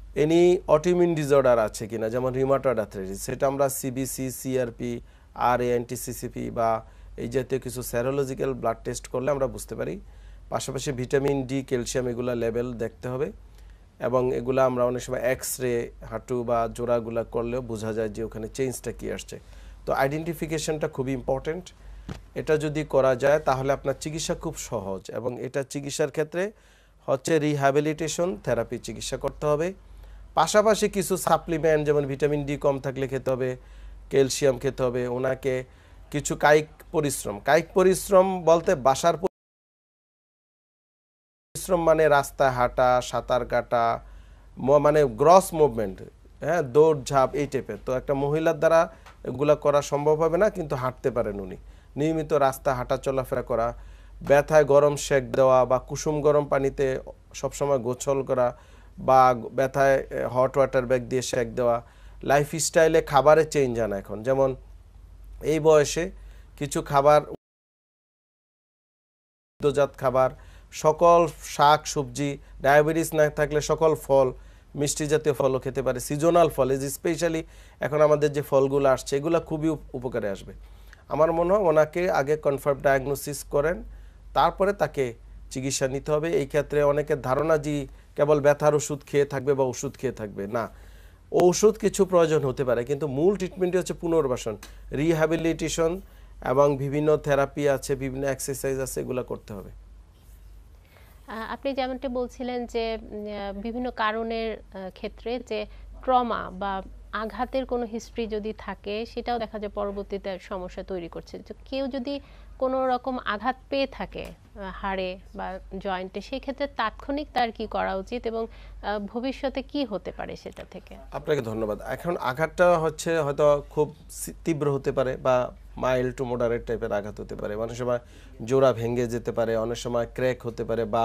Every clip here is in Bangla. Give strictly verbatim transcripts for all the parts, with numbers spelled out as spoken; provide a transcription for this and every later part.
এনি অটোইমিউন ডিসঅর্ডার আছে কিনা, যেমন রিউমাটয়েড আর্থ্রাইটিস, সেটা আমরা সিবিসি, সিআরপি, আর এ এনটিসিসিপি বা এই জাতীয় কিছু সেরোলজিক্যাল ব্লাড টেস্ট করলে আমরা বুঝতে পারি। পাশাপাশি ভিটামিন ডি, ক্যালসিয়াম এগুলা লেভেল দেখতে হবে, এবং এগুলা আমরা অনেক সময় এক্স রে হাঁটু বা জোড়াগুলা করলেও বোঝা যায় যে ওখানে চেঞ্জটা কী আসছে। তো আইডেন্টিফিকেশনটা খুবই ইম্পর্টেন্ট। এটা যদি করা যায় তাহলে আপনার চিকিৎসা খুব সহজ, এবং এটা চিকিৎসার ক্ষেত্রে হচ্ছে রিহ্যাবিলিটেশন থেরাপি চিকিৎসা করতে হবে। পাশাপাশি কিছু সাপ্লিমেন্ট, যেমন ভিটামিন ডি কম থাকলে খেতে হবে, ক্যালসিয়াম খেতে হবে, ওনাকে কিছু কায়িক পরিশ্রম, কায়িক পরিশ্রম বলতে বাসার পরিশ্রম মানে রাস্তায় হাঁটা, সাঁতার কাটা, মানে গ্রস মুভমেন্ট, হ্যাঁ, দৌড় ঝাঁপ এই টাইপের। তো একটা মহিলার দ্বারা এগুলো করা সম্ভব হবে না, কিন্তু হাঁটতে পারেন উনি। নিয়মিত রাস্তা হাঁটা চলাফেরা করা, ব্যথায় গরম সেক দেওয়া বা কুসুম গরম পানিতে সবসময় গোসল করা, বা ব্যথায় হট ওয়াটার ব্যাগ দিয়ে সেক দেওয়া। লাইফ স্টাইলে খাবারে চেঞ্জ আনা, এখন যেমন এই বয়সে কিছু খাবার, দুগ্ধজাত খাবার, সকল শাক সবজি, ডায়াবেটিস না থাকলে সকল ফল, মিষ্টি জাতীয় ফলও খেতে পারে, সিজনাল ফল, এই যে স্পেশালি এখন আমাদের যে ফলগুলো আসছে এগুলো খুবই উপকারে আসবে। আমার মনে হয় ওনাকে আগে কনফার্ম ডায়াগনোসিস করেন, তারপরে তাকে চিকিৎসা নিতে হবে। এই ক্ষেত্রে অনেকের ধারণা যে কেবল ব্যথার ওষুধ খেয়ে থাকবে বা ওষুধ খেয়ে থাকবে, না, ঔষধ কিছু প্রয়োজন হতে পারে, কিন্তু মূল ট্রিটমেন্টই হচ্ছে পুনর্বাসন, রিহ্যাবিলিটেশন, এবং বিভিন্ন থেরাপি আছে, বিভিন্ন এক্সারসাইজ আছে, এগুলো করতে হবে। আপনি যেমনটা বলছিলেন যে বিভিন্ন কারণের ক্ষেত্রে যে ট্রমা বা আঘাতের কোনো হিস্ট্রি যদি থাকে সেটাও দেখা যায় পরবর্তীতে সমস্যা তৈরি করছে। তো কেউ যদি কোনো রকম আঘাত পেয়ে থাকে হাড়ে বা জয়েন্টে, সেই ক্ষেত্রে তাৎক্ষণিক তার কি করা উচিত এবং ভবিষ্যতে কি হতে পারে সেটা থেকে? আপনাকে ধন্যবাদ। এখন আঘাতটা হচ্ছে হয়তো খুব তীব্র হতে পারে বা মাইল্ড টু মডারেট টাইপের আঘাত হতে পারে, অনেক সময় জোড়া ভেঙে যেতে পারে, অনেক সময় ক্র্যাক হতে পারে, বা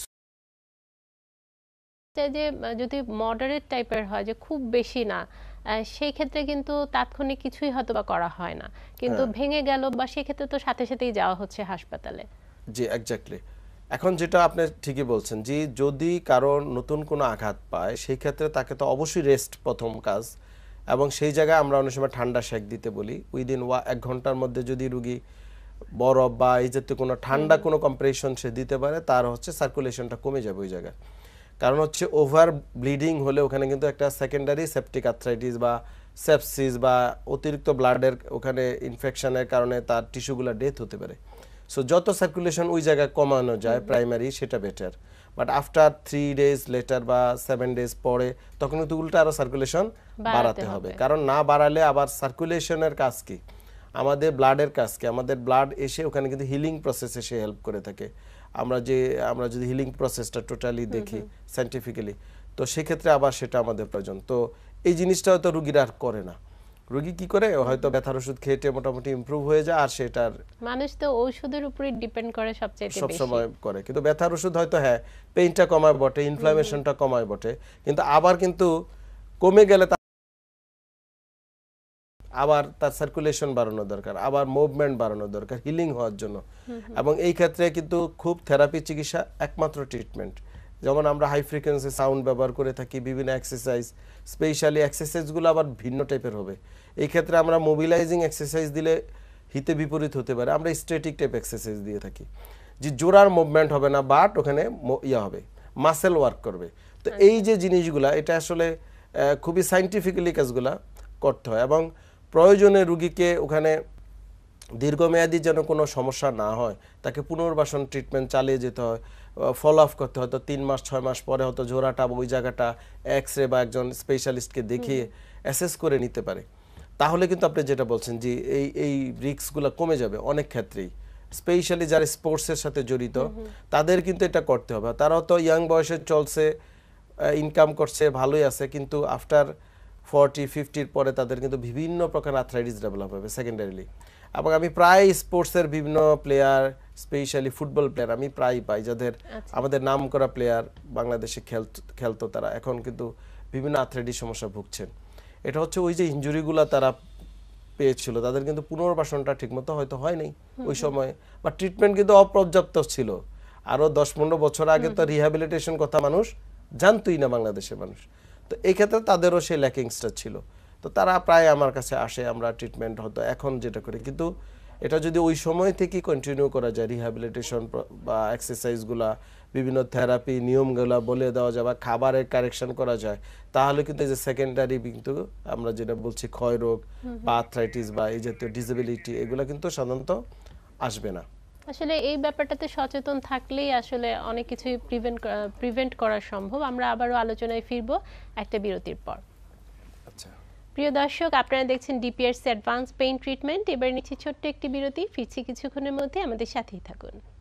যে যদি মডারেট টাইপের হয়, যে খুব বেশি না, সেই ক্ষেত্রে কিন্তু তাৎক্ষণিক কিছুই হয়তো বা করা হয় না, কিন্তু ভেঙে গেল বা সেই ক্ষেত্রে তো সাথে সাথেই যাওয়া হচ্ছে হাসপাতালে। জি, এক্স্যাক্টলি। এখন যেটা আপনি ঠিকই বলছেন, যে যদি কারো নতুন কোনো আঘাত পায় সেই ক্ষেত্রে তাকে তো অবশ্যই রেস্ট প্রথম কাজ, এবং সেই জায়গায় আমরা অনেক সময় ঠান্ডা সেক দিতে বলি। উইদিন ওয়া এক ঘন্টার মধ্যে যদি রুগী বরফ বা এই জাতীয় কোনো ঠান্ডা কোনো কম্প্রেশন সে দিতে পারে, তার হচ্ছে সার্কুলেশনটা কমে যাবে ওই জায়গায়। কারণ হচ্ছে ওভার ব্লিডিং হলে ওখানে কিন্তু একটা সেকেন্ডারি সেপটিক আর্থ্রাইটিস বা সেপসিস বা অতিরিক্ত ব্লাডের ওখানে ইনফেকশনের কারণে তার টিস্যুগুলো ডেথ হতে পারে। সো যত সার্কুলেশন ওই জায়গায় কমানো যায় প্রাইমারি, সেটা better. But after three days later বা সেভেন ডেজ পরে তখন কিন্তু উল্টা আরও সার্কুলেশন বাড়াতে হবে, কারণ না বাড়ালে আবার সার্কুলেশনের কাজ কি, আমাদের ব্লাডের কাজ কি, আমাদের ব্লাড এসে ওখানে কিন্তু হিলিং প্রসেসে সে হেল্প করে থাকে। আমরা যে আমরা যদি হিলিং প্রসেসটা টোটালি দেখি সায়েন্টিফিক্যালি, তো সেক্ষেত্রে আবার সেটা আমাদের প্রয়োজন। তো এই জিনিসটা হয়তো রুগীরা আর করে না। রোগী কি করে, হয়তো ব্যথার ওষুধ খেয়েটে মোটামুটি ইমপ্রুভ হয়ে যায়, আর সেটার মানুষ তো ঔষধের উপরই ডিপেন্ড করে সবচেয়ে বেশি, সব সময় করে। কিন্তু ব্যথার ওষুধ হয়তো হ্যাঁ পেইনটা কমায় বটে, ইনফ্লামেশনটা কমায় বটে, কিন্তু আবার কিন্তু কমে গেলে আবার তার সার্কুলেশন বাড়ানো দরকার, আবার মুভমেন্ট বাড়ানো দরকার হিলিং হওয়ার জন্য। এবং এই ক্ষেত্রে কিন্তু খুব থেরাপি চিকিৎসা একমাত্র ট্রিটমেন্ট। যেমন আমরা হাই ফ্রিকোয়েন্সি সাউন্ড ব্যবহার করে থাকি, বিভিন্ন এক্সারসাইজ, স্পেশালি এক্সারসাইজগুলো আবার ভিন্ন টাইপের হবে। এই ক্ষেত্রে আমরা মোবিলাইজিং এক্সারসাইজ দিলে হিতে বিপরীত হতে পারে, আমরা স্ট্যাটিক টাইপ এক্সারসাইজ দিয়ে থাকি, যে জোড়ার মুভমেন্ট হবে না, বাট ওখানে ইয়া হবে, মাসেল ওয়ার্ক করবে। তো এই যে জিনিসগুলা, এটা আসলে খুবই সাইন্টিফিক্যালি কাজগুলা করতে হয়, এবং প্রয়োজনে রুগীকে ওখানে দীর্ঘমেয়াদী যেন কোনো সমস্যা না হয় তাকে পুনর্বাসন ট্রিটমেন্ট চালিয়ে যেতে হয়, ফলো আপ করতে হয়। তো তিন মাস ছয় মাস পরে হয়তো জোড়াটা ওই জায়গাটা এক্স রে বা একজন স্পেশালিস্টকে দেখিয়ে অ্যাসেস করে নিতে পারে। তাহলে কিন্তু আপনি যেটা বলছেন যে এই এই রিস্কগুলো কমে যাবে অনেক ক্ষেত্রেই, স্পেশালি যারা স্পোর্টসের সাথে জড়িত তাদের কিন্তু এটা করতে হবে। তারাও তো ইয়াং বয়সে চলছে, ইনকাম করছে, ভালোই আছে, কিন্তু আফটার ফর্টি ফিফটির পরে তাদের কিন্তু বিভিন্ন প্রকার আর্থ্রাইটিস ডেভেলপ হবে সেকেন্ডারিলি। এবং আমি প্রায় স্পোর্টসের বিভিন্ন প্লেয়ার, স্পেশালি ফুটবল প্লেয়ার আমি প্রায় পাই, যাদের আমাদের নাম করা প্লেয়ার বাংলাদেশে খেলতো, তারা এখন কিন্তু বিভিন্ন আর্থ্রাইটিস সমস্যা ভুগছেন। এটা হচ্ছে ওই যে ইনজুরিগুলো তারা পেয়েছিল, তাদের কিন্তু পুনর্বাসনটা ঠিকমতো হয়তো হয়নি ওই সময়, বা ট্রিটমেন্ট কিন্তু অপর্যাপ্ত ছিল। আরও দশ পনেরো বছর আগে তো রিহ্যাবিলিটেশন কথা মানুষ জানতোই না বাংলাদেশের মানুষ। তো এই ক্ষেত্রে তাদেরও সেই ল্যাকিংসটা ছিল। তো তারা প্রায় আমার কাছে আসে, আমরা ট্রিটমেন্ট হতো এখন যেটা করি। কিন্তু এটা যদি ওই সময় থেকে কন্টিনিউ করা যায়, রিহ্যাবিলিটেশন বা এক্সারসাইজগুলা, বিভিন্ন থেরাপি নিয়মগুলা বলে দেওয়া যায় বা খাবারের কারেকশন করা যায়, তাহলে কিন্তু এই যে সেকেন্ডারি কিন্তু আমরা যেটা বলছি ক্ষয়রোগ বা আর্থ্রাইটিস বা এই জাতীয় ডিসেবিলিটি, এগুলা কিন্তু সাধারণত আসবে না। আসলে এই ব্যাপারটাতে সচেতন থাকলেই আসলে অনেক কিছুই প্রিভেন্ট প্রিভেন্ট করা সম্ভব। আমরা আবারও আলোচনায় ফিরবো একটা বিরতির পর। আচ্ছা, প্রিয় দর্শক, আপনারা দেখছেন ডিপিআরসি অ্যাডভান্স পেইন ট্রিটমেন্ট। এবার নিচ্ছি ছোট্ট একটি বিরতি, ফিরছি কিছুক্ষণের মধ্যে, আমাদের সাথেই থাকুন।